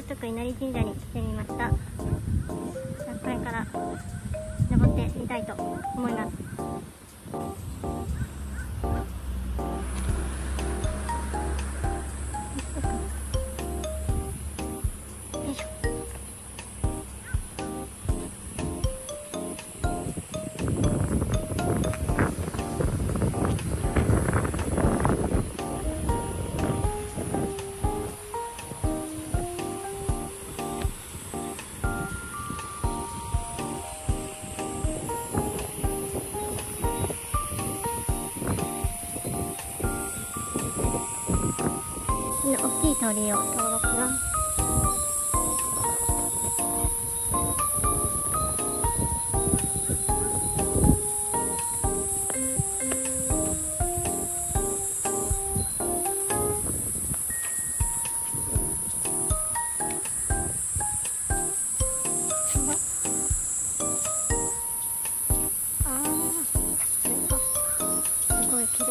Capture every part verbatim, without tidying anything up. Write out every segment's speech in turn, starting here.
徳稲荷神社に来てみました。これから登ってみたいと思います。大きい鳥を通ろうかな。ああ、すごい綺麗。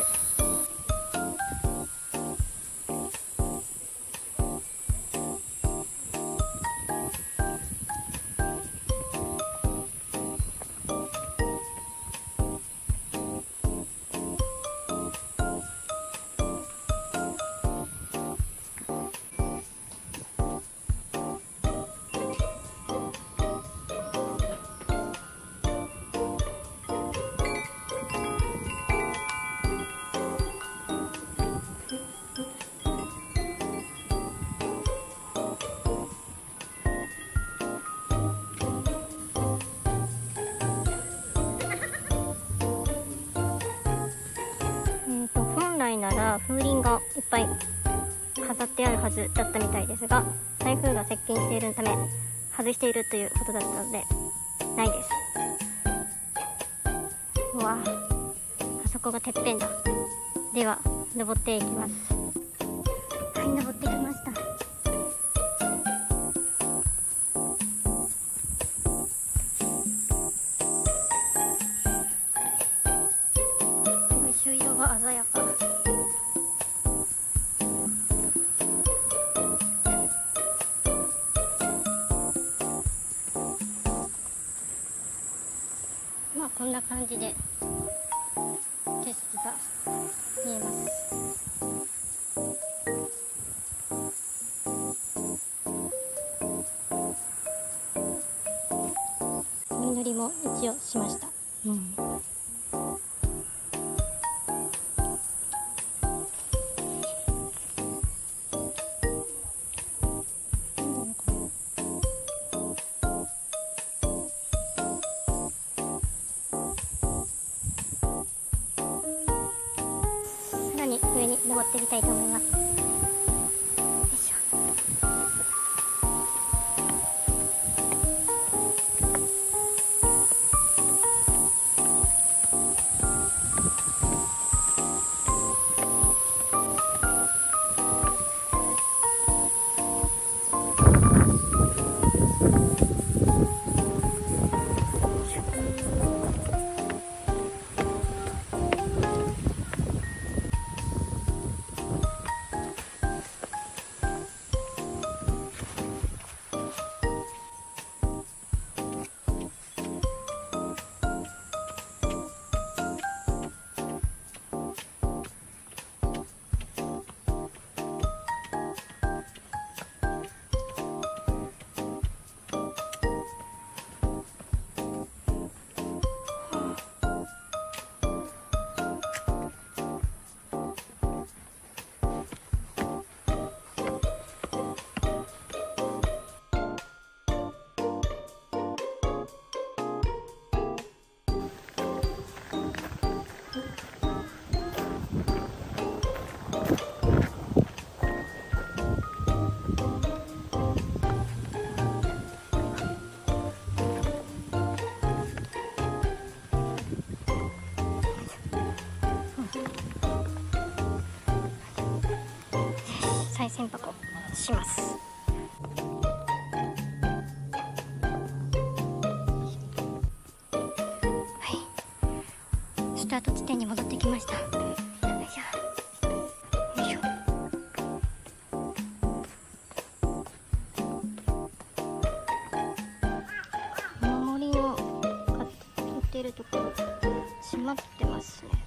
本来なら風鈴がいっぱい飾ってあるはずだったみたいですが、台風が接近しているため外しているということだったのでないです。うわ、あそこがてっぺんだ。では登っていきます。はい、登ってきました。すごい朱色が鮮やか。まあこんな感じで景色が見えます。お祈りも一応しました。うん。上に登ってみたいと思います。よいしょ。賽銭箱します。はい、スタート地点に戻ってきました。よいしょよいしょ。 るところ閉まってますね。